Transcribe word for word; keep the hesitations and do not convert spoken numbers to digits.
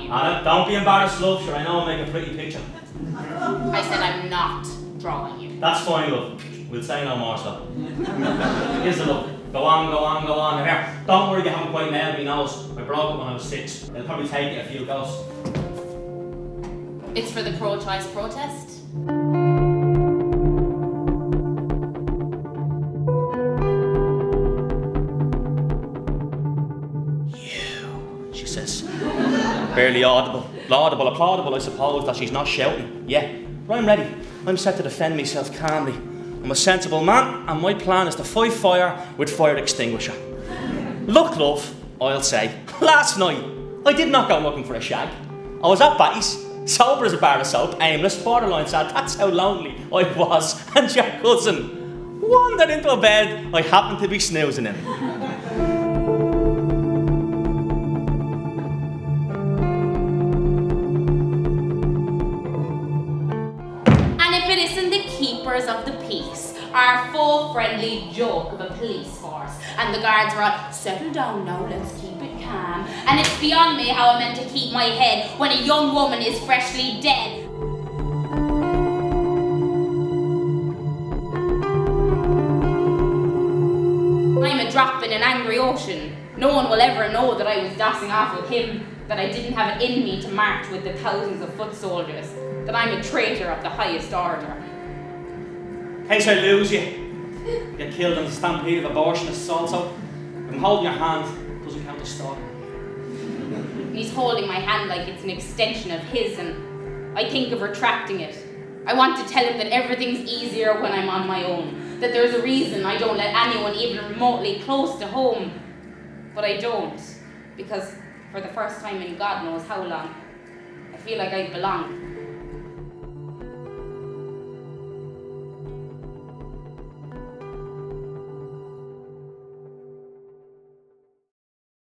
you. Anna, don't be embarrassed, love. Sure, I know I'll make a pretty picture. I said I'm not drawing you. That's fine, love. We'll say no more, so. Here's the look. Go on, go on, go on. Now here, don't worry, you haven't quite nailed me nose. I broke it when I was six. It'll probably take you a few goes. It's for the pro-choice protest? You, she says. Barely audible. Laudable, applaudable, I suppose, that she's not shouting. Yeah, but I'm ready. I'm set to defend myself calmly. I'm a sensible man, and my plan is to fight fire with fire extinguisher. Look, love, I'll say, last night, I did not go looking for a shag. I was at Batty's, sober as a bar of soap, aimless, borderline sad, that's how lonely I was, and your cousin wandered into a bed I happened to be snoozing in. Of the peace, our full friendly joke of a police force, and the guards are all, settle down now, let's keep it calm, and it's beyond me how I'm meant to keep my head when a young woman is freshly dead. I'm a drop in an angry ocean. No one will ever know that I was dancing off with him, that I didn't have it in me to march with the thousands of foot soldiers, that I'm a traitor of the highest order. In case I lose you, you get killed in a stampede of abortionists also. I'm holding your hand, doesn't count as stalking. He's holding my hand like it's an extension of his, and I think of retracting it. I want to tell him that everything's easier when I'm on my own, that there's a reason I don't let anyone even remotely close to home. But I don't, because for the first time in God knows how long, I feel like I belong.